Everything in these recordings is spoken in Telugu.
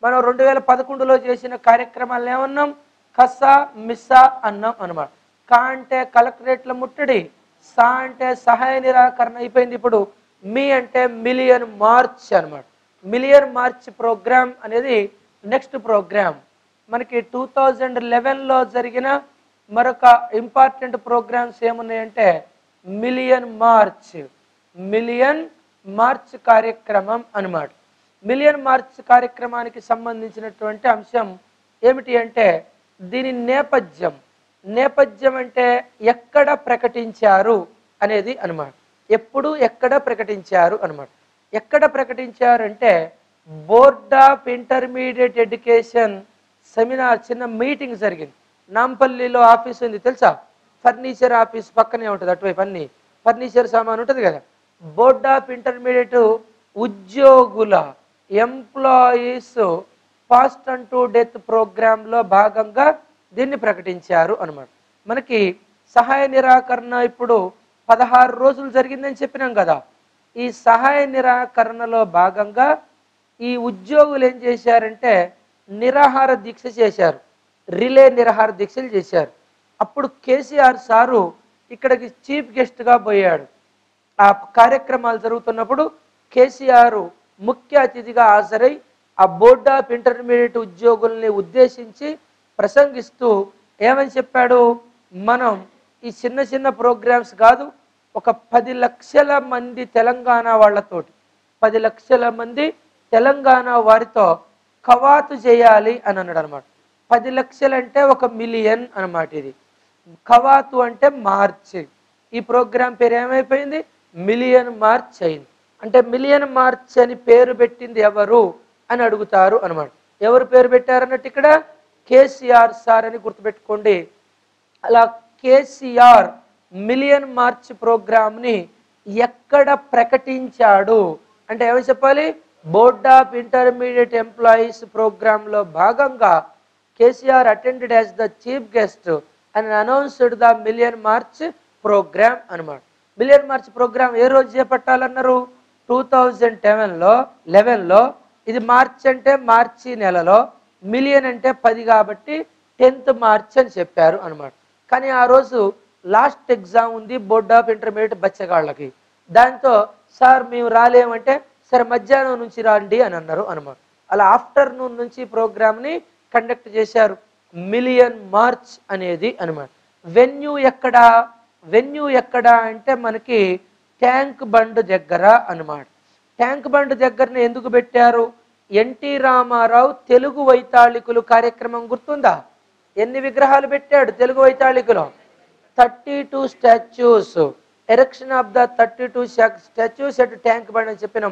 మనం 2011లో చేసిన కార్యక్రమాలను ఏమన్నాం? కసా మిస్సా అన్నాం అనమాట. కా అంటే కలెక్టరేట్ల ముట్టడి, సా అంటే సహాయ నిరాకరణ అయిపోయింది. ఇప్పుడు మీ అంటే మిలియన్ మార్చ్ అనమాట. మిలియన్ మార్చ్ ప్రోగ్రామ్ అనేది నెక్స్ట్ ప్రోగ్రామ్. మనకి 2011లో జరిగిన మరొక ఇంపార్టెంట్ ప్రోగ్రామ్స్ ఏమున్నాయంటే మిలియన్ మార్చ్ కార్యక్రమం అనమాట. మిలియన్ మార్చ్ కార్యక్రమానికి సంబంధించినటువంటి అంశం ఏమిటి అంటే దీని నేపథ్యం అంటే ఎక్కడ ప్రకటించారు అనేది అనమాట. ఎప్పుడు ఎక్కడ ప్రకటించారు అనమాట. ఎక్కడ ప్రకటించారు అంటే board of intermediate education seminar చిన్న మీటింగ్ జరిగింది. నాంపల్లిలో ఆఫీస్ ఉంది తెలుసా? ఫర్నిచర్ ఆఫీస్ పక్కనే ఉంటుంది, అటువైపు అన్ని ఫర్నిచర్ సామాన్ ఉంటుంది కదా. బోర్డ్ ఆఫ్ ఇంటర్మీడియట్ ఉద్యోగుల employees fast unto death ప్రోగ్రాంలో భాగంగా దీన్ని ప్రకటించారు అనమాట. మనకి సహాయ నిరాకరణ ఇప్పుడు 16 రోజులు జరిగిందని చెప్పినాం కదా. ఈ సహాయ నిరాకరణలో భాగంగా ఈ ఉద్యోగులు ఏం చేశారంటే నిరాహార దీక్ష చేశారు, రిలే నిరాహార దీక్షలు చేశారు. అప్పుడు కేసీఆర్ సారు ఇక్కడికి చీఫ్ గెస్ట్గా పోయాడు. ఆ కార్యక్రమాలు జరుగుతున్నప్పుడు కేసీఆర్ ముఖ్య అతిథిగా హాజరై ఆ బోర్డ్ ఆఫ్ ఇంటర్మీడియట్ ఉద్యోగుల్ని ఉద్దేశించి ప్రసంగిస్తూ ఏమని చెప్పాడు? మనం ఈ చిన్న చిన్న ప్రోగ్రామ్స్ కాదు, ఒక 10 లక్షల మంది తెలంగాణ వాళ్ళతోటి 10 లక్షల మంది తెలంగాణ వారితో కవాతు చేయాలి అని అన్నాడు అనమాట. 10 లక్షలు అంటే 1 మిలియన్ అనమాట. ఇది కవాతు అంటే మార్చ్. ఈ ప్రోగ్రాం పేరు ఏమైపోయింది? మిలియన్ మార్చ్ అయింది. అంటే మిలియన్ మార్చ్ అని పేరు పెట్టింది ఎవరు అని అడుగుతారు అనమాట. ఎవరు పేరు పెట్టారన్నట్టు ఇక్కడ కేసీఆర్ సార్ అని గుర్తుపెట్టుకోండి. అలా కేసీఆర్ మిలియన్ మార్చ్ ప్రోగ్రామ్ని ఎక్కడ ప్రకటించాడు అంటే ఏమని చెప్పాలి? బోర్డ్ ఆఫ్ ఇంటర్మీడియట్ ఎంప్లాయీస్ ప్రోగ్రాంలో భాగంగా KCR attended as the chief guest and announced the million march programme అనమాట. మిలియన్ మార్చ్ ప్రోగ్రామ్ ఏ రోజు చేపట్టాలన్నారు? 2011లో. ఇది మార్చ్ అంటే మార్చి నెలలో, మిలియన్ అంటే 10 కాబట్టి 10th మార్చ్ అని చెప్పారు అనమాట. కానీ ఆ రోజు లాస్ట్ ఎగ్జామ్ ఉంది బోర్డ్ ఆఫ్ ఇంటర్మీడియట్ బచ్చగాళ్ళకి. దాంతో సార్ మేము రాలేమంటే సరే మధ్యాహ్నం నుంచి రండి అని అన్నారు అనమాట. అలా ఆఫ్టర్నూన్ నుంచి ప్రోగ్రామ్ని కండక్ట్ చేశారు. మిలియన్ మార్చ్ అనేది అనమాట. వెన్యూ ఎక్కడ అంటే మనకి ట్యాంక్ బండ్ దగ్గర అనమాట. ట్యాంక్ బండ్ దగ్గరనే ఎందుకు పెట్టారు? ఎన్టీ రామారావు తెలుగు వైతాళికులు కార్యక్రమం గుర్తుందా? ఎన్ని విగ్రహాలు పెట్టాడు తెలుగు వైతాళికులు? 32 statues. Erection of the 32 statues at Tank Bund అని చెప్పినాం.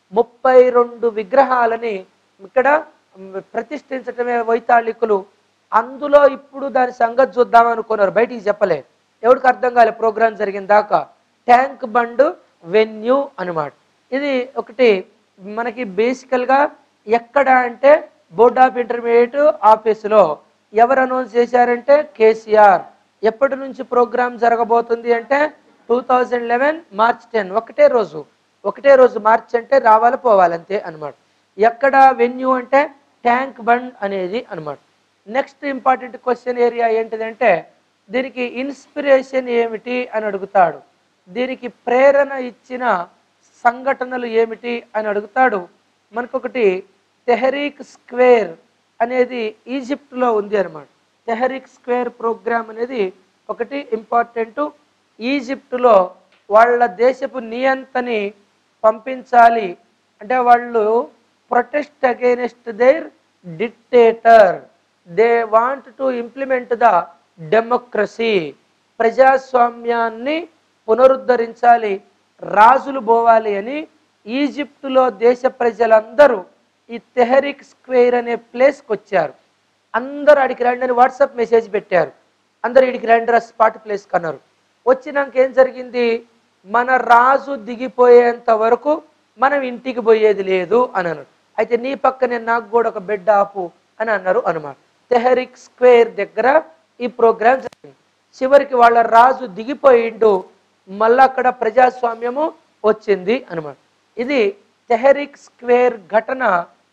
32 విగ్రహాలని ఇక్కడ ప్రతిష్ఠించటమే వైతాళికులు. అందులో ఇప్పుడు దాని సంగతి చూద్దాం అనుకున్నారు, బయటికి చెప్పలే, ఎవరికి అర్థం కాలే ప్రోగ్రాం జరిగిన దాకా. ట్యాంక్ బండ్ వెన్యూ అనమాట. ఇది ఒకటి మనకి బేసికల్గా ఎక్కడ అంటే బోర్డ్ ఆఫ్ ఇంటర్మీడియట్ ఆఫీసులో. ఎవరు అనౌన్స్ చేశారంటే కేసీఆర్. ఎప్పటి నుంచి ప్రోగ్రాం జరగబోతుంది అంటే 2011 మార్చ్ 10. ఒకటే రోజు మార్చ్ అంటే రావాలి పోవాలి అంతే అనమాట. ఎక్కడ వెన్యూ అంటే ట్యాంక్ బండ్ అనేది అనమాట. నెక్స్ట్ ఇంపార్టెంట్ క్వశ్చన్ ఏరియా ఏంటిదంటే దీనికి ఇన్స్పిరేషన్ ఏమిటి అని అడుగుతాడు. దీనికి ప్రేరణ ఇచ్చిన సంఘటనలు ఏమిటి అని అడుగుతాడు. మనకొకటి తెహరీక్ స్క్వేర్ అనేది ఈజిప్ట్లో ఉంది అనమాట. తెహరీక్ స్క్వేర్ ప్రోగ్రామ్ అనేది ఒకటి ఇంపార్టెంట్. ఈజిప్టులో వాళ్ళ దేశపు నియంతని పంపించాలి అంటే వాళ్ళు protest against their dictator. They want to implement the democracy. ప్రజాస్వామ్యాన్ని పునరుద్ధరించాలి, రాజులు పోవాలి అని ఈజిప్టులో దేశ ప్రజలందరూ ఈ తెహరీక్ స్క్వేర్ అనే ప్లేస్కి వచ్చారు. అందరూ అడిగి రండి అని వాట్సాప్ మెసేజ్ పెట్టారు. అందరూ ఇడికి రండి స్పాట్ ప్లేస్కి అన్నారు. వచ్చినాక ఏం జరిగింది? మన రాజు దిగిపోయేంత వరకు మనం ఇంటికి పోయేది లేదు అని అన్నారు. అయితే నీ పక్కనే నాకు కూడా ఒక బెడ్ ఆపు అని అన్నారు అనమాట. తెహరీక్ స్క్వేర్ దగ్గర ఈ ప్రోగ్రాం జరిగింది. చివరికి వాళ్ళ రాజు దిగిపోయిండు, మళ్ళీ అక్కడ ప్రజాస్వామ్యము వచ్చింది అనమాట. ఇది తెహరీక్ స్క్వేర్ ఘటన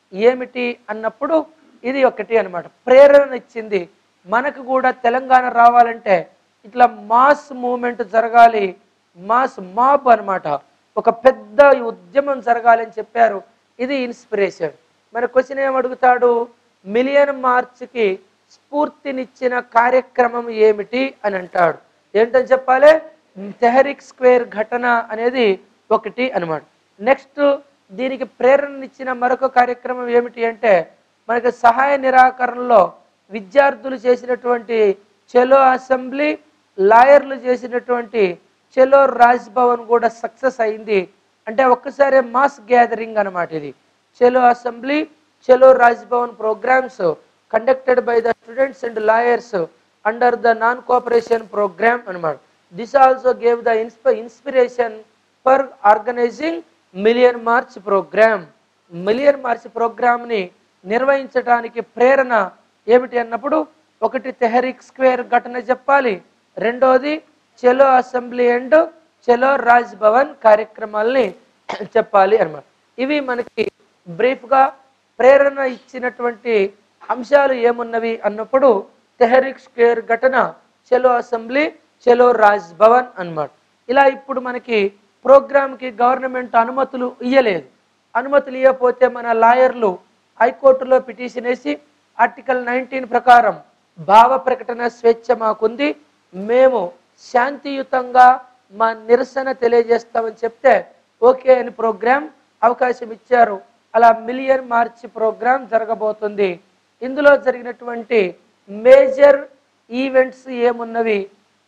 ఏమిటి అన్నప్పుడు ఇది ఒకటి అన్నమాట. ప్రేరణ ఇచ్చింది. మనకు కూడా తెలంగాణ రావాలంటే ఇట్లా మాస్ మూమెంట్ జరగాలి, మాస్ మాబ్ అన్నమాట, ఒక పెద్ద ఉద్యమం జరగాలి అని చెప్పారు. ఇది ఇన్స్పిరేషన్. మరి క్వశ్చన్ ఏం అడుగుతాడు, మిలియన్ మార్చ్కి స్ఫూర్తినిచ్చిన కార్యక్రమం ఏమిటి అని అంటాడు. ఏంటని చెప్పాలి, తెహరిక్ స్క్వేర్ ఘటన అనేది ఒకటి అన్నమాట. నెక్స్ట్ దీనికి ప్రేరణనిచ్చిన మరొక కార్యక్రమం ఏమిటి అంటే, మనకి సహాయ నిరాకరణలో విద్యార్థులు చేసినటువంటి చలో అసెంబ్లీ, లాయర్లు చేసినటువంటి చలో రాజ్ భవన్ కూడా సక్సెస్ అయింది. అంటే ఒక్కసారి మాస్ గ్యాదరింగ్ అనమాట ఇది. చలో అసెంబ్లీ, చలో Raj Bhavan programmes conducted by the students and lawyers under the non cooperation programme అనమాట. This also gave the inspiration for organising million march programme. Million march ప్రోగ్రామ్ని నిర్వహించడానికి ప్రేరణ ఏమిటి అన్నప్పుడు, ఒకటి తెహరిక్ స్క్వేర్ ఘటన చెప్పాలి, రెండోది చలో అసెంబ్లీ అండ్ చలో రాజ్ భవన్ కార్యక్రమాల్ని చెప్పాలి అన్నమాట. ఇవి మనకి బ్రీఫ్గా ప్రేరణ ఇచ్చినటువంటి అంశాలు ఏమున్నవి అన్నప్పుడు, తెహరిక్ స్క్వేర్ ఘటన, చలో అసెంబ్లీ, చలో రాజ్ భవన్ అన్నమాట. ఇలా ఇప్పుడు మనకి ప్రోగ్రామ్కి గవర్నమెంట్ అనుమతులు ఇవ్వలేదు. అనుమతులు ఇవ్వకపోతే మన లాయర్లు హైకోర్టులో పిటిషన్ వేసి ఆర్టికల్ 19 ప్రకారం భావ ప్రకటన స్వేచ్ఛ మాకుంది, మేము శాంతియుతంగా మా నిరసన తెలియజేస్తామని చెప్తే ఓకే అని ప్రోగ్రాం అవకాశం ఇచ్చారు. అలా మిలియన్ మార్చ్ ప్రోగ్రాం జరగబోతుంది. ఇందులో జరిగినటువంటి మేజర్ ఈవెంట్స్ ఏమున్నవి,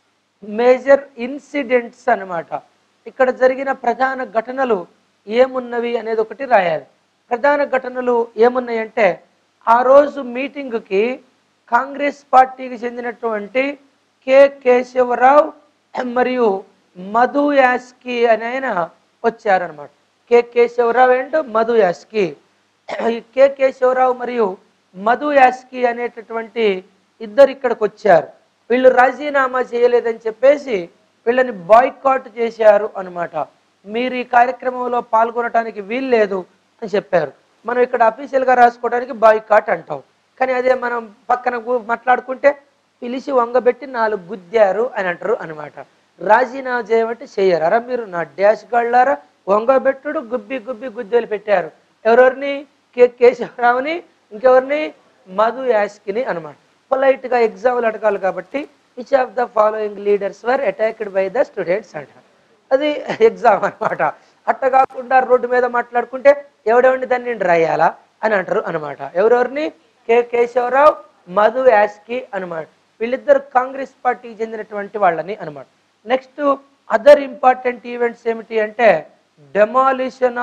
మేజర్ ఇన్సిడెంట్స్ అన్నమాట. ఇక్కడ జరిగిన ప్రధాన ఘటనలు ఏమున్నవి అనేది ఒకటి రాయాలి. ప్రధాన ఘటనలు ఏమున్నాయంటే, ఆ రోజు మీటింగ్కి కాంగ్రెస్ పార్టీకి చెందినటువంటి కె కేశవరావు మరియు మధు యాస్కి అని ఆయన వచ్చారనమాట. కె కేశవరావు అండ్ మధు యాస్కి. ఈ కె కేశవరావు మరియు మధు యాస్కి అనేటటువంటి ఇద్దరు ఇక్కడికి వచ్చారు. వీళ్ళు రాజీనామా చేయలేదని చెప్పేసి వీళ్ళని బాయ్కాట్ చేశారు అనమాట. మీరు ఈ కార్యక్రమంలో పాల్గొనడానికి వీల్లేదు అని చెప్పారు. మనం ఇక్కడ అఫీషియల్గా రాసుకోవడానికి బాయ్కాట్ అంటాం, కానీ అదే మనం పక్కన మాట్లాడుకుంటే పిలిచి వంగబెట్టి 4 గుద్దారు అని అంటారు అనమాట. రాజీనామా చేయమంటే చెయ్యరు. అరా మీరు నా డాష్ గళ్ళారా, వంగబెట్టుడు గుబ్బి గుబ్బి గుద్దేలు పెట్టారు. ఎవరెవరిని, కె కేశవరావుని, ఇంకెవరిని, మధు యాస్కిని అనమాట. పొలైట్గా ఎగ్జామ్లు అడగాలి కాబట్టి which of the following leaders were attacked by the students అంటారు. అది ఎగ్జామ్ అనమాట. అట్ట కాకుండా రోడ్డు మీద మాట్లాడుకుంటే ఎవడెవడిని దాన్ని రాయాలా అని అంటారు అనమాట. ఎవరెవరిని, కె కేశవరావు, మధు యాస్కి అనమాట. వీళ్ళిద్దరు కాంగ్రెస్ పార్టీకి చెందినటువంటి వాళ్ళని అనమాట. నెక్స్ట్ అదర్ ఇంపార్టెంట్ ఈవెంట్స్ ఏమిటి అంటే, డెమాలిషన్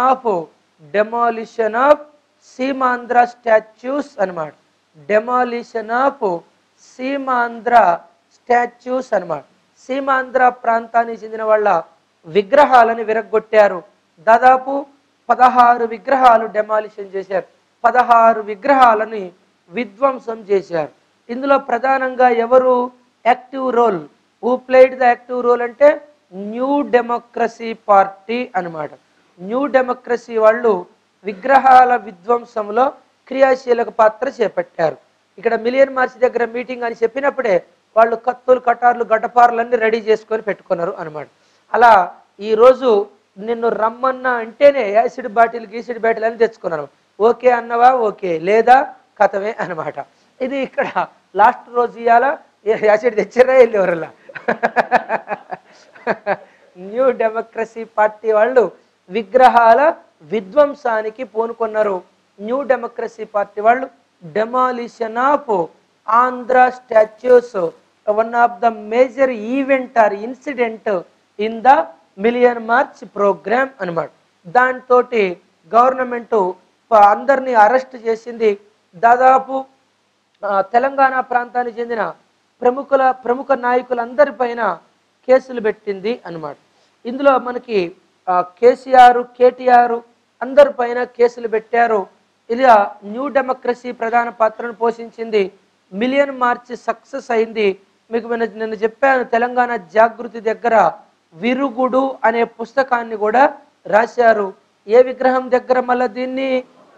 ఆఫ్ సీమాంధ్ర స్టాచ్యూస్ అనమాట. డెమాలిషన్ ఆఫ్ సీమాంధ్ర స్టాచ్యూస్ అనమాట. సీమాంధ్ర ప్రాంతానికి చెందిన వాళ్ళ విగ్రహాలను విరగొట్టారు. దాదాపు 16 విగ్రహాలు డెమాలిషన్ చేశారు. 16 విగ్రహాలని విధ్వంసం చేశారు. ఇందులో ప్రధానంగా ఎవరు active role, who played the active role అంటే న్యూ డెమోక్రసీ పార్టీ అనమాట. న్యూ డెమోక్రసీ వాళ్ళు విగ్రహాల విధ్వంసంలో క్రియాశీలక పాత్ర చేపట్టారు. ఇక్కడ మిలియన్ మార్చ్ దగ్గర మీటింగ్ అని చెప్పినప్పుడే వాళ్ళు కత్తులు, కటార్లు, గడ్డపార్లన్నీ రెడీ చేసుకొని పెట్టుకున్నారు అనమాట. అలా ఈరోజు నిన్ను రమ్మన్నా అంటేనే యాసిడ్ బాటిల్, గీసిడ్ బాటిల్ అని తెచ్చుకున్నాను. ఓకే అన్నవా, ఓకే, లేదా కథమే అనమాట. ఇది ఇక్కడ లాస్ట్ రోజు ఇవాళ యాసిడ్ తెచ్చారా వెళ్ళేవారలా. న్యూ డెమోక్రసీ పార్టీ వాళ్ళు విగ్రహాల విధ్వంసానికి పూనుకున్నారు. న్యూ డెమోక్రసీ పార్టీ వాళ్ళు demolition of Andhra statues, one of the major event or incident in the million march programme అనమాట. దాంతో గవర్నమెంట్ అందరినీ అరెస్ట్ చేసింది. దాదాపు తెలంగాణ ప్రాంతానికి చెందిన ప్రముఖ నాయకులందరిపైన కేసులు పెట్టింది అనమాట. ఇందులో మనకి కేసీఆర్, కేటీఆర్ అందరిపైన కేసులు పెట్టారు. ఇలా న్యూ డెమోక్రసీ ప్రధాన పాత్రను పోషించింది. మిలియన్ మార్చ్ సక్సెస్ అయింది. మీకు నిన్న చెప్పాను, తెలంగాణ జాగృతి దగ్గర విరుగుడు అనే పుస్తకాన్ని కూడా రాశారు. ఏ విగ్రహం దగ్గర మళ్ళీ దీన్ని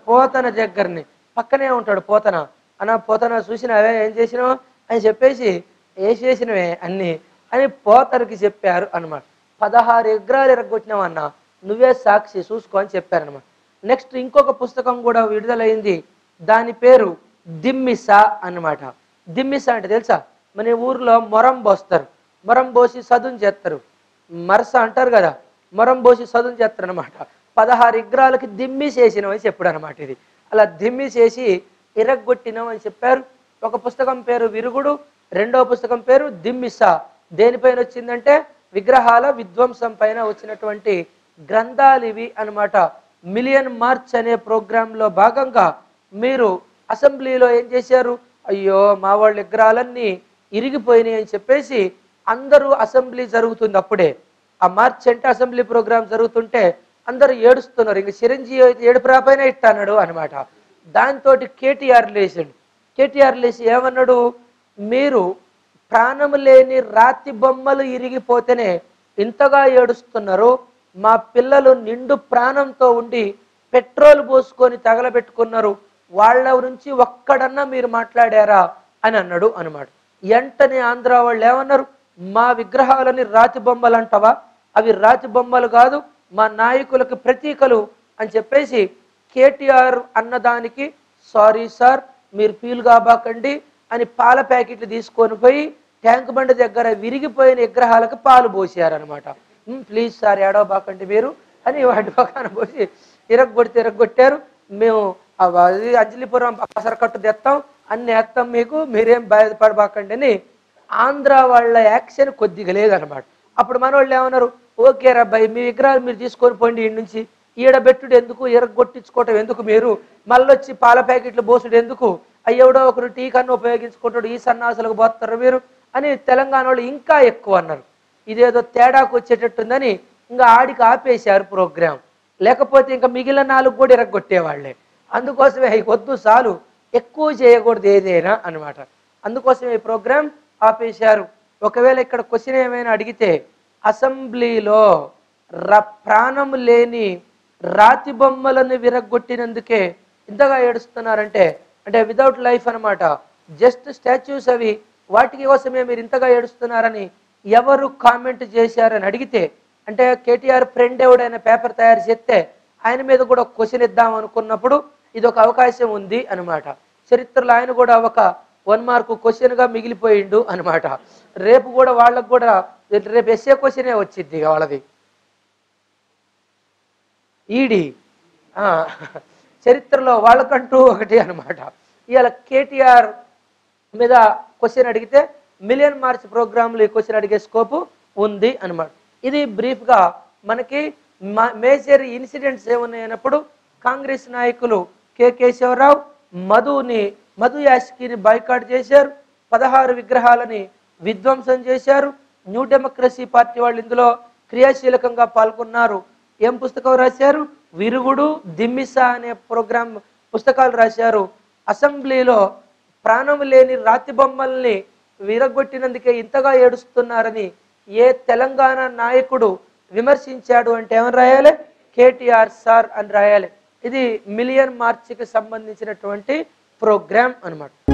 పోతన దగ్గరని పక్కనే ఉంటాడు పోతన. అన్న పోతన చూసినవే ఏం చేసినావు అని చెప్పేసి వేసేసినవే అన్నీ అని పోతనకి చెప్పారు అనమాట. 16 ఎకరాలు ఎరగొట్టినావు అన్న, నువ్వే సాక్షి చూసుకో అని చెప్పారనమాట. నెక్స్ట్ ఇంకొక పుస్తకం కూడా విడుదలైంది, దాని పేరు దిమ్మిస అన్నమాట. దిమ్మిస అంటే తెలుసా? మన ఊర్లో మొరం పోస్తారు, మొరం పోసి సదును చేస్తారు, మరస అంటారు కదా, మొరం పోసి సదును చేస్తారు అనమాట. 16 ఎకరాలకి దిమ్మిసేసినాం అని చెప్పాడు అనమాట. ఇది అలా దిమ్మిసేసి ఇరగొట్టినాం అని చెప్పారు. ఒక పుస్తకం పేరు విరుగుడు, రెండవ పుస్తకం పేరు దిమ్మిస. దేనిపైన వచ్చిందంటే విగ్రహాల విధ్వంసం పైన వచ్చినటువంటి గ్రంథాలు ఇవి అనమాట. మిలియన్ మార్చ్ అనే ప్రోగ్రాంలో భాగంగా మీరు అసెంబ్లీలో ఏం చేశారు, అయ్యో మా వాళ్ళ విగ్రహాలన్నీ ఇరిగిపోయినాయి అని చెప్పేసి అందరూ, అసెంబ్లీ జరుగుతుంది అప్పుడే, ఆ మార్చ్ అంటే అసెంబ్లీ ప్రోగ్రాం జరుగుతుంటే అందరూ ఏడుస్తున్నారు. ఇంక చిరంజీవి అయితే ఏడుపు రాపైనా ఇట్టన్నాడు అనమాట. దాంతో కేటీఆర్ లేచాడు. కేటీఆర్ లేచి ఏమన్నాడు, మీరు ప్రాణం లేని రాతి బొమ్మలు ఇరిగిపోతేనే ఇంతగా ఏడుస్తున్నారు, మా పిల్లలు నిండు ప్రాణంతో ఉండి పెట్రోల్ పోసుకొని తగలబెట్టుకున్నారు, వాళ్ళ నుంచి ఒక్కడన్నా మీరు మాట్లాడారా అని అన్నాడు అనమాట. వెంటనే ఆంధ్ర వాళ్ళు ఏమన్నారు, మా విగ్రహాలని రాతి బొమ్మలు అంటావా, అవి రాతి బొమ్మలు కాదు, మా నాయకులకు ప్రతీకలు అని చెప్పేసి కేటీఆర్ అన్నదానికి సారీ సార్ మీరు ఫీల్ కాబాకండి అని పాల ప్యాకెట్లు తీసుకొని పోయి ట్యాంక్ బండ్ దగ్గర విరిగిపోయిన విగ్రహాలకు పాలు పోసారనమాట. ప్లీజ్ సార్ ఏడవబాకండి మీరు అని వాటి పక్కన పోసి ఇరగొట్టారు. మేము అంజలిపురం పసరకట్టు తెస్తాం, అన్ని వేస్తాం, మీకు మీరేం బాధపడబాకండి అని. ఆంధ్ర వాళ్ళ యాక్షన్ కొద్దిగా లేదనమాట. అప్పుడు మన వాళ్ళు ఏమన్నారు, ఓకే రబ్బాయి మీ విగ్రహాలు మీరు తీసుకొని పోండి, ఈ నుంచి ఈడబెట్టుడు ఎందుకు, ఎరగొట్టించుకోవటం ఎందుకు, మీరు మళ్ళొచ్చి పాల ప్యాకెట్లు బోసుడు ఎందుకు, అయ్యవడో ఒకరు టీ కన్ను ఉపయోగించుకుంటాడు, ఈ సన్నాసులకు పోతారు మీరు అని తెలంగాణ వాళ్ళు ఇంకా ఎక్కువ అన్నారు. ఇదేదో తేడాకు వచ్చేటట్టుందని ఇంకా ఆడికి ఆపేశారు ప్రోగ్రాం. లేకపోతే ఇంకా మిగిలిన 4 కూడా ఎరగొట్టేవాళ్లే. అందుకోసమే వద్దు చాలు, ఎక్కువ చేయకూడదు ఏదైనా అనమాట. అందుకోసమే ఈ ప్రోగ్రాం ఆపేశారు. ఒకవేళ ఇక్కడ క్వశ్చన్ ఏమైనా అడిగితే, అసెంబ్లీలో ప్రాణం లేని రాతి బొమ్మలను విరగొట్టినందుకే ఇంతగా ఏడుస్తున్నారంటే, అంటే వితౌట్ లైఫ్ అనమాట, జస్ట్ స్టాచ్యూస్ అవి, వాటికి కోసమే మీరు ఇంతగా ఏడుస్తున్నారని ఎవరు కామెంట్ చేశారని అడిగితే, అంటే కేటీఆర్ ఫ్రెండ్ ఎవడైనా పేపర్ తయారు చేస్తే ఆయన మీద కూడా క్వశ్చన్ ఇద్దాం అనుకున్నప్పుడు ఇది ఒక అవకాశం ఉంది అనమాట. చరిత్రలో ఆయన కూడా ఒక 1 మార్కు క్వశ్చన్గా మిగిలిపోయిండు అనమాట. రేపు కూడా వాళ్ళకు కూడా రేపు ఎస్ఏ క్వశ్చనే వచ్చింది వాళ్ళది. ఈడి చరిత్రలో వాళ్ళకంటూ ఒకటి అనమాట. ఇవాళ కేటీఆర్ మీద క్వశ్చన్ అడిగితే మిలియన్ మార్చ్ ప్రోగ్రాంలో ఈ క్వశ్చన్ అడిగే స్కోపు ఉంది అనమాట. ఇది బ్రీఫ్గా మనకి మేజర్ ఇన్సిడెంట్స్ ఏమున్నాయన్నప్పుడు కాంగ్రెస్ నాయకులు కె కేశవరావు మధు యాష్కిని బాయ్కాట్ చేశారు, 16 విగ్రహాలని విధ్వంసం చేశారు. న్యూ డెమోక్రసీ పార్టీ వాళ్ళు ఇందులో క్రియాశీలకంగా పాల్గొన్నారు. ఏం పుస్తకం రాశారు, విరుగుడు, దిమ్మిస అనే పుస్తకాలు రాశారు. అసెంబ్లీలో ప్రాణం లేని రాతి బొమ్మల్ని విరగొట్టినందుకే ఇంతగా ఏడుస్తున్నారని ఏ తెలంగాణ నాయకుడు విమర్శించాడు అంటే ఏమని రాయాలి, కేటీఆర్ సార్ అని రాయాలి. ఇది మిలియన్ మార్చికి సంబంధించినటువంటి ప్రోగ్రామ్ అన్నమాట.